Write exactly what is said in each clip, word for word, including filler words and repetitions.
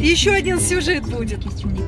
Еще один сюжет будет.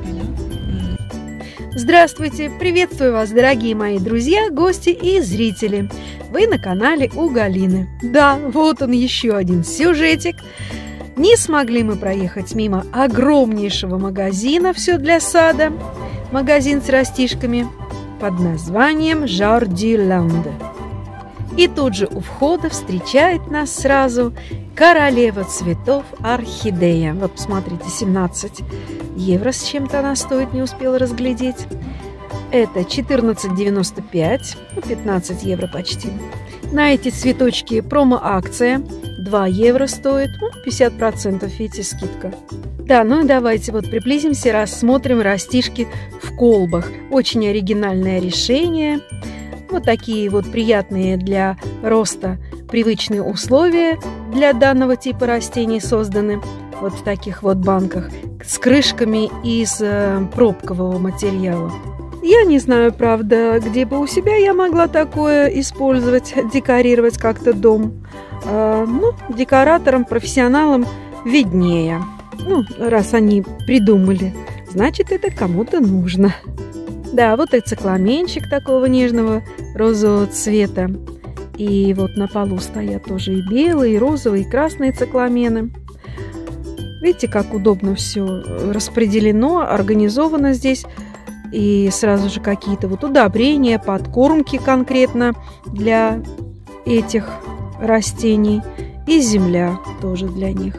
Здравствуйте! Приветствую вас, дорогие мои друзья, гости и зрители. Вы на канале у Галины. Да, вот он еще один сюжетик. Не смогли мы проехать мимо огромнейшего магазина «Все для сада». Магазин с растишками под названием «Жардиланд». И тут же у входа встречает нас сразу королева цветов орхидея. Вот посмотрите, семнадцать евро с чем-то она стоит, не успела разглядеть. Это четырнадцать девяносто пять, ну, пятнадцать евро почти. На эти цветочки промо-акция, два евро стоит, ну, пятьдесят процентов, видите, скидка. Да, ну и давайте вот приблизимся, рассмотрим растишки в колбах. Очень оригинальное решение. Вот такие вот приятные для роста привычные условия для данного типа растений созданы. Вот в таких вот банках с крышками из э, пробкового материала. Я не знаю, правда, где бы у себя я могла такое использовать, декорировать как-то дом. Э, ну, декораторам, профессионалам виднее. Ну, раз они придумали, значит, это кому-то нужно. Да, вот и цикламенчик такого нежного розового цвета. И вот на полу стоят тоже и белые, и розовые, и красные цикламены. Видите, как удобно все распределено, организовано здесь. И сразу же какие-то вот удобрения, подкормки конкретно для этих растений. И земля тоже для них.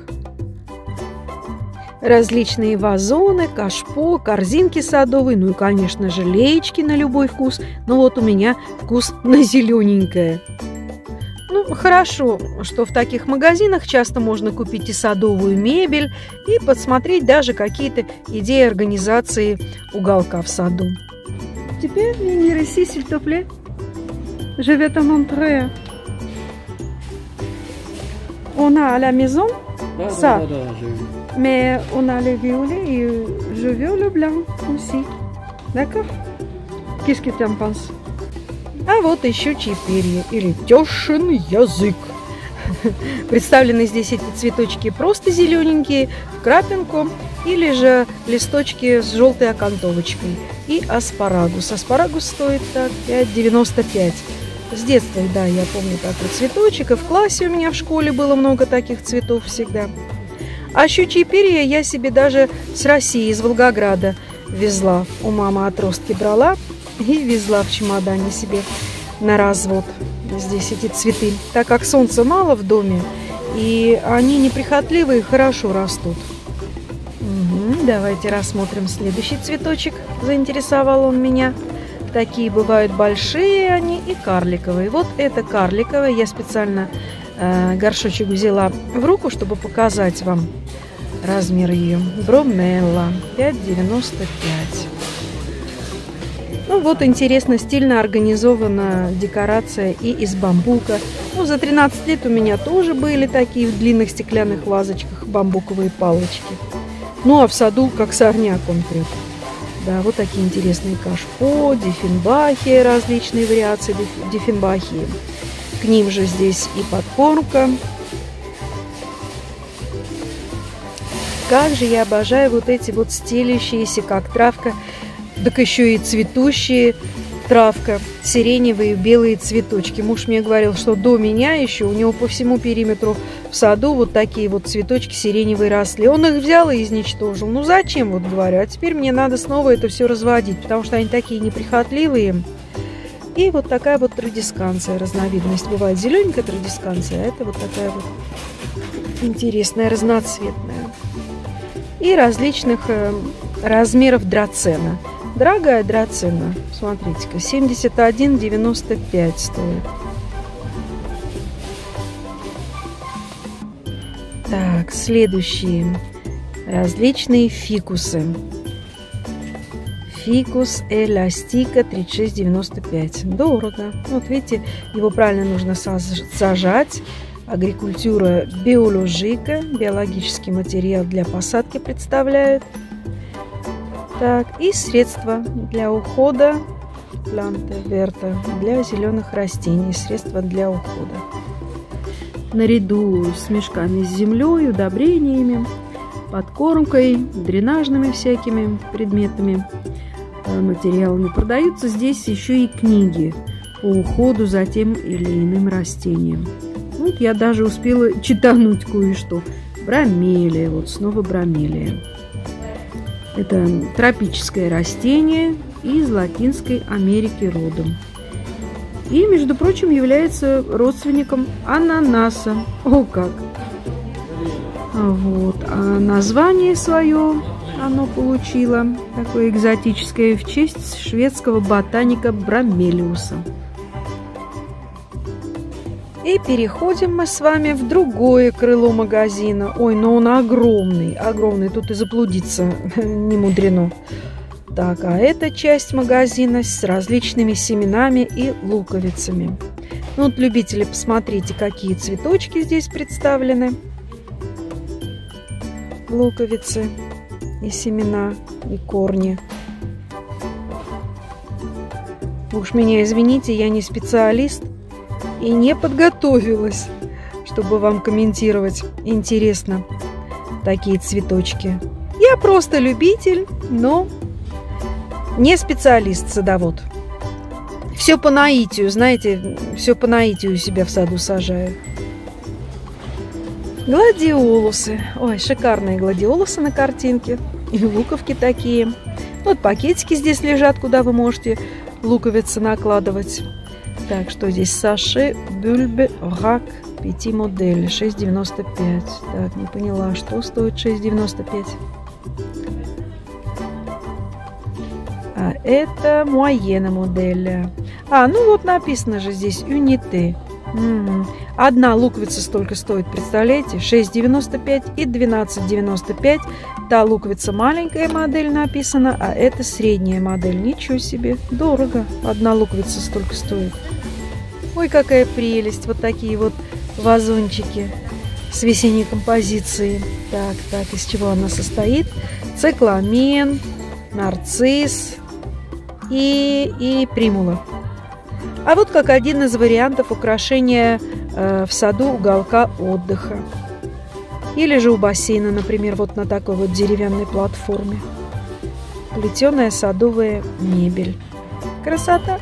Различные вазоны, кашпо, корзинки садовые, ну и, конечно же, леечки на любой вкус. Но вот у меня вкус на зелененькое. Ну, хорошо, что в таких магазинах часто можно купить и садовую мебель, и подсмотреть даже какие-то идеи организации уголка в саду. Теперь, venir ici, s'il te plaît. Je vais te montrer. On a à la maison ça. Mais on a le violet et je veux le blanc aussi. D'accord? Qu'est-ce que tu en penses? А вот еще чиперье или тещин язык. Представлены здесь эти цветочки просто зелененькие, в крапинку, или же листочки с желтой окантовочкой. И аспарагус. Аспарагус стоит так пять девяносто пять. С детства, да, я помню такой цветочек. И в классе у меня в школе было много таких цветов всегда. А щучьи перья я себе даже с России, из Волгограда везла. У мамы отростки брала и везла в чемодане себе на развод. Здесь эти цветы. Так как солнца мало в доме, и они неприхотливые, хорошо растут. Угу, давайте рассмотрим следующий цветочек. Заинтересовал он меня. Такие бывают большие они и карликовые. Вот это карликовая. Я специально э, горшочек взяла в руку, чтобы показать вам размер ее. Бромелла пять девяносто пять. Ну вот интересно, стильно организована декорация и из бамбука. Ну, за тринадцать лет у меня тоже были такие в длинных стеклянных вазочках бамбуковые палочки. Ну а в саду как сорняк он прет. Да, вот такие интересные кашпо, диффенбахи, различные вариации диффенбахии. К ним же здесь и подкормка. Как же я обожаю вот эти вот стелющиеся, как травка, так еще и цветущие травка, сиреневые белые цветочки. Муж мне говорил, что до меня еще у него по всему периметру в саду вот такие вот цветочки сиреневые росли. Он их взял и изничтожил. Ну зачем, вот говорю, а теперь мне надо снова это все разводить, потому что они такие неприхотливые. И вот такая вот традисканция, разновидность. Бывает зелененькая традисканция, а это вот такая вот интересная, разноцветная. И различных э, размеров драцена. Дорогая драцена, смотрите-ка, семьдесят один девяносто пять стоит. Так, следующие различные фикусы. Фикус эластика тридцать шесть девяносто пять. Дорого. Вот видите, его правильно нужно сажать. Агрикультура биологика, биологический материал для посадки представляет. Так, и средства для ухода, планты верта, для зеленых растений, средства для ухода. Наряду с мешками с землей, удобрениями подкормкой, дренажными всякими предметами, материалами. Продаются здесь еще и книги по уходу за тем или иным растением. Вот я даже успела читануть кое-что. Бромелия, вот снова бромелия. Это тропическое растение из Латинской Америки родом. И, между прочим, является родственником ананаса. О как! Вот. А название свое оно получило, такое экзотическое, в честь шведского ботаника Бромелиуса. И переходим мы с вами в другое крыло магазина. Ой, но он огромный, огромный, тут и заблудиться не мудрено. Так, а эта часть магазина с различными семенами и луковицами. Ну, вот, любители, посмотрите, какие цветочки здесь представлены. Луковицы и семена, и корни. Уж меня извините, я не специалист и не подготовилась, чтобы вам комментировать интересно такие цветочки. Я просто любитель, но не специалист-садовод. Все по наитию, знаете, все по наитию у себя в саду сажаю. Гладиолусы. Ой, шикарные гладиолусы на картинке. И луковки такие. Вот пакетики здесь лежат, куда вы можете луковицы накладывать. Так, что здесь? Саше бульбе рак пяти модель шесть девяносто пять. Так, не поняла, что стоит шесть девяносто пять. А это моена модель. А, ну вот написано же здесь унité. Угу. Одна луковица столько стоит, представляете? шесть девяносто пять и двенадцать девяносто пять. Та луковица маленькая модель написана, а это средняя модель. Ничего себе, дорого. Одна луковица столько стоит. Ой, какая прелесть. Вот такие вот вазончики с весенней композицией. Так, так, из чего она состоит? Цикламен, нарцисс и, и примула. А вот как один из вариантов украшения э, в саду уголка отдыха. Или же у бассейна, например, вот на такой вот деревянной платформе. Плетеная садовая мебель. Красота!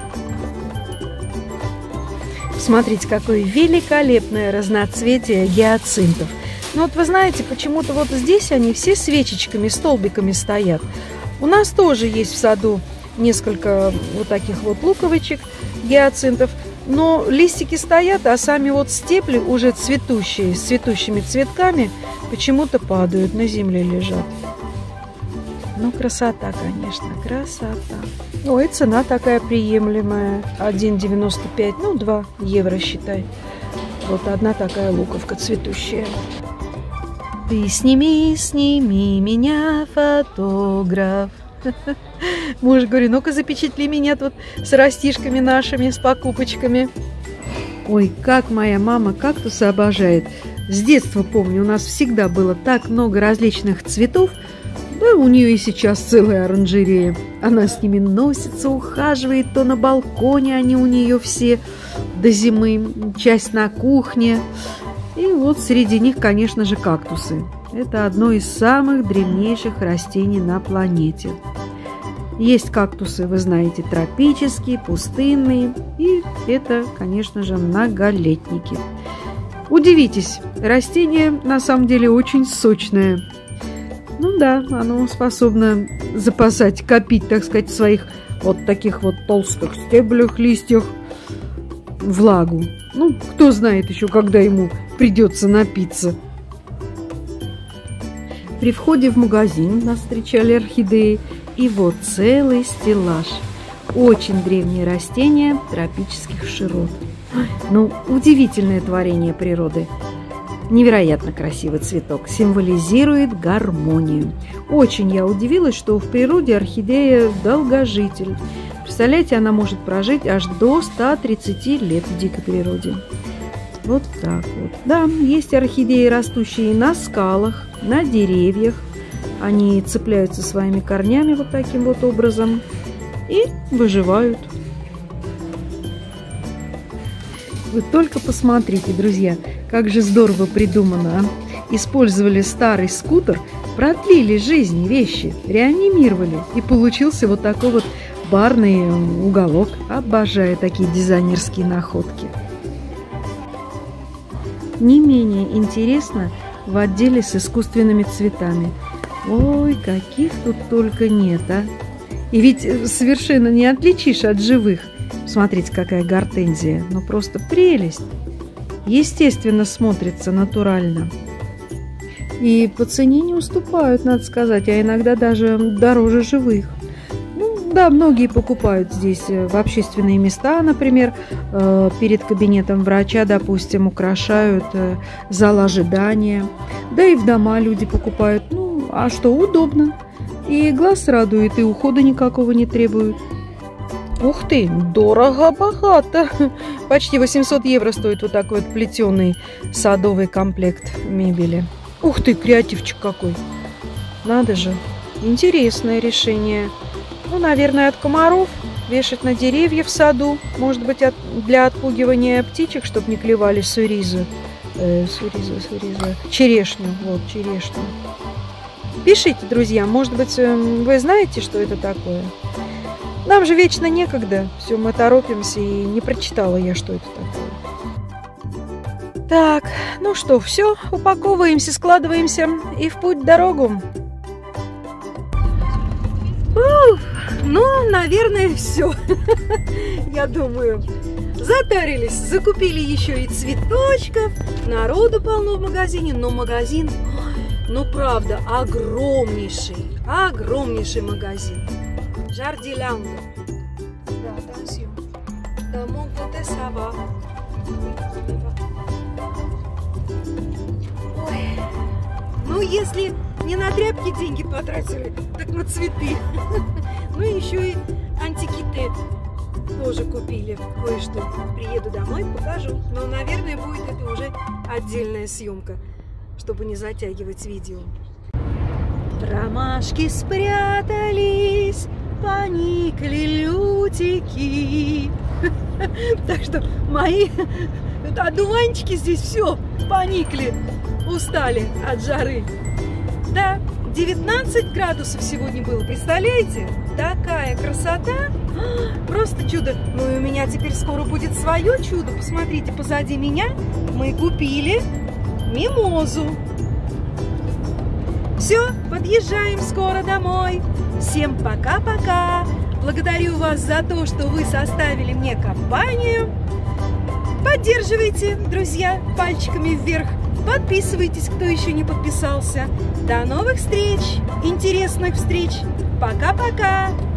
Смотрите, какое великолепное разноцветие гиацинтов. Ну вот вы знаете, почему-то вот здесь они все свечечками, столбиками стоят. У нас тоже есть в саду несколько вот таких вот луковичек, гиацинтов, но листики стоят, а сами вот стебли уже цветущие, с цветущими цветками, почему-то падают, на земле лежат. Ну, красота, конечно, красота. Ой, цена такая приемлемая, один девяносто пять, ну, два евро, считай. Вот одна такая луковка цветущая. Ты сними, сними меня, фотограф. Муж говорит, ну-ка запечатли меня тут с растишками нашими, с покупочками. Ой, как моя мама кактусы обожает. С детства помню, у нас всегда было так много различных цветов. Да, у нее и сейчас целая оранжерея. Она с ними носится, ухаживает, то на балконе они у нее все до зимы, часть на кухне. И вот среди них, конечно же, кактусы. Это одно из самых древнейших растений на планете. Есть кактусы, вы знаете, тропические, пустынные. И это, конечно же, многолетники. Удивитесь, растение на самом деле очень сочное. Ну да, оно способно запасать, копить, так сказать, в своих вот таких вот толстых стеблях, листьях влагу. Ну, кто знает еще, когда ему придется напиться. При входе в магазин нас встречали орхидеи. И вот целый стеллаж. Очень древние растения тропических широт. Ну, удивительное творение природы. Невероятно красивый цветок. Символизирует гармонию. Очень я удивилась, что в природе орхидея долгожитель. Представляете, она может прожить аж до ста тридцати лет в дикой природе. Вот так вот. Да, есть орхидеи, растущие на скалах, на деревьях. Они цепляются своими корнями вот таким вот образом и выживают. Вы только посмотрите, друзья, как же здорово придумано. использовали старый скутер, продлили жизнь вещи, реанимировали. И получился вот такой вот барный уголок. Обожаю такие дизайнерские находки. Не менее интересно в отделе с искусственными цветами. Ой, каких тут только нет, а! И ведь совершенно не отличишь от живых. Смотрите, какая гортензия. Ну, просто прелесть. Естественно, смотрится натурально. И по цене не уступают, надо сказать, а иногда даже дороже живых. Ну, да, многие покупают здесь в общественные места, например, перед кабинетом врача, допустим, украшают зал ожидания. Да и в дома люди покупают. Ну, а что, удобно. И глаз радует, и ухода никакого не требует. Ух ты, дорого-богато. Почти восемьсот евро стоит вот такой вот плетеный садовый комплект мебели. Ух ты, креативчик какой. Надо же, интересное решение. Ну, наверное, от комаров. Вешать на деревья в саду. Может быть, от, для отпугивания птичек, чтобы не клевали суризу. Э, суризу, суризу. Черешню, вот, черешню. Пишите, друзья, может быть, вы знаете, что это такое? Нам же вечно некогда. Все, мы торопимся, и не прочитала я, что это такое. Так, ну что, все, упаковываемся, складываемся и в путь дорогу. Ух, ну, наверное, все. Я думаю, затарились, закупили еще и цветочков. Народу полно в магазине, но магазин, ну, правда, огромнейший, огромнейший магазин. Jardilande. Да, attention. Dans mon côté, ça va. Ой. Ну, если не на тряпки деньги потратили, так на цветы. Ну, и еще и антикиты тоже купили. Кое-что. Приеду домой, покажу. Но, наверное, будет это уже отдельная съемка, чтобы не затягивать видео. Ромашки спрятались, поникли лютики. Так что мои одуванчики здесь все поникли, устали от жары. Да, девятнадцать градусов сегодня было, представляете? Такая красота, просто чудо. Ну и у меня теперь скоро будет свое чудо. Посмотрите, позади меня мы купили мимозу. Все, подъезжаем скоро домой. Всем пока-пока. Благодарю вас за то, что вы составили мне компанию. Поддерживайте, друзья, пальчиками вверх. Подписывайтесь, кто еще не подписался. До новых встреч, интересных встреч. Пока-пока.